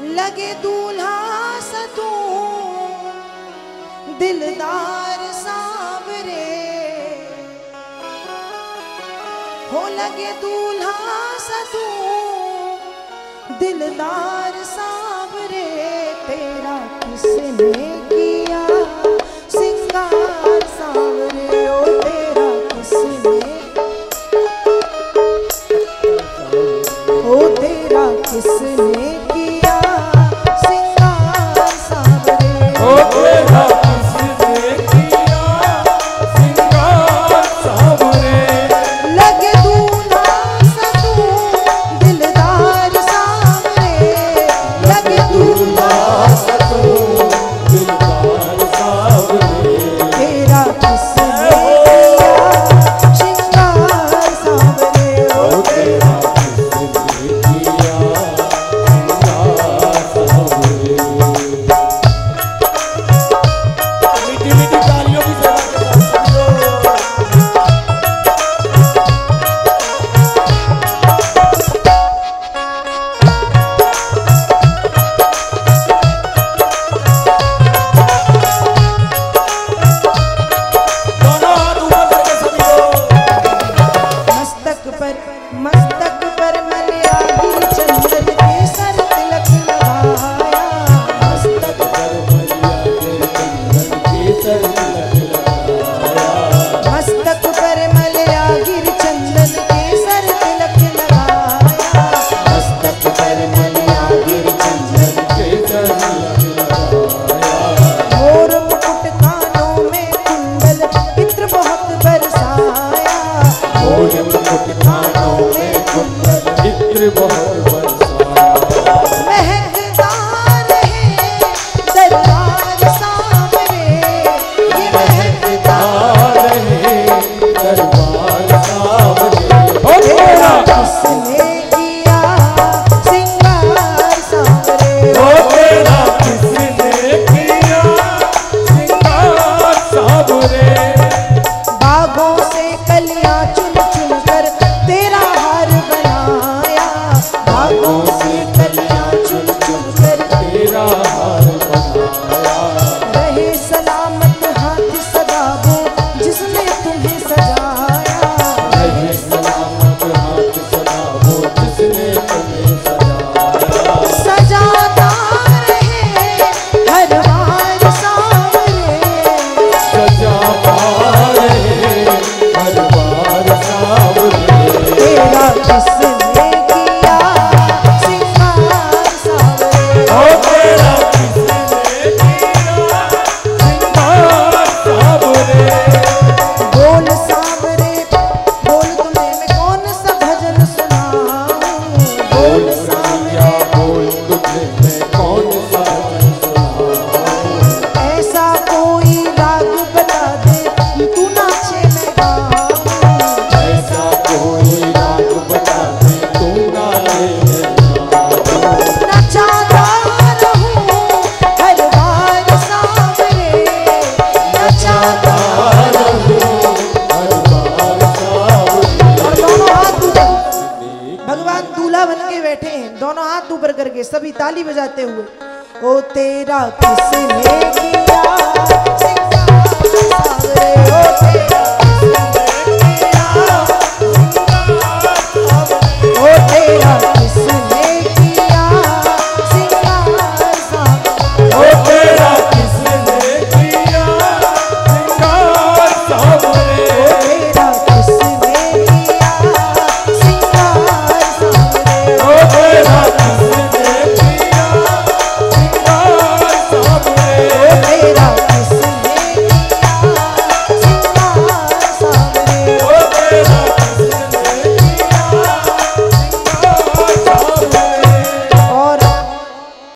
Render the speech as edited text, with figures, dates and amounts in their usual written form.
लगे दूल्हा सतू दिलदार सांवरे हो, लगे दूल्हा सतू दिलदार सांवरे। तेरा किसने किया सिंगार सांवरे, ओ तेरा किसने, ओ तेरा किसने किया सिंगार सांवरे, ओ तेरा किसने किया सिंगार सांवरे। लगे दूल्हा सतू दिलदार सांवरे, लगे दूल्हा सतू दिलदार सांवरे। तेरा किसने किया सिंगार सांवरे, ओ तेरा मस्तक पर मलयागी चंदन केसर तिलक लगाया, मस्तक पर मलयागी चंदन केसर तिलक लगाया, मस्तक पर मलयागी चंदन केसर तिलक लगाया, मस्तक पर मलयागी चंदन केसर तिलक लगाया। मोर मुकुट कानों में कुंडल इत्र बहुत बरसाया, मोर मुकुट कानों में कुंडल इत्र बहुत बरसाया। महकदार है दरबार सांवरे, ये महकदार है दरबार सांवरे। ओ तेरा किसने किया सिंगार सांवरे, ओ तेरा किसने किया सिंगार सांवरे। बागों से कलियां चुन चुन कर तेरा हार बनाया, बागों से कलियां चुन चुन कर तेरा हार बनाया। रहे सलामत हाथ सदा वो जिसने तुम्हें सजाया, रहे सलामत हाथ सदा वो जिसने तुम्हें सजाया। सजाता रहे हर बार सांवरे, सजाता रहे हर बार सांवरे। तेरा किसने किया सिंगार सांवरे, ओ तेरा किसने किया सिंगार सांवरे। बोल सांवरे बोल तुम्हें मैं कौन सा भजन सुनाऊं, बोल सांवरे बोल तुझे मैं कौन सा भजन सुनाऊं। ऐसा कोई राग बता दे तू नाचे मैं गाऊं, ऐसा कोई राग बता दे तू नाचे मैं गाऊं। नचाता रहूं हर बार सांवरे, नचाता रहूं हर बार सांवरे। और दोनों हाथ ऊपर, भगवान दूल्हा बन के बैठे हैं, दोनों हाथ ऊपर करके सभी ताली बजाते हुए। ओ तेरा किसने किया सिंगार सांवरे, ओ तेरा किसने किया सिंगार सांवरे, ओ तेरा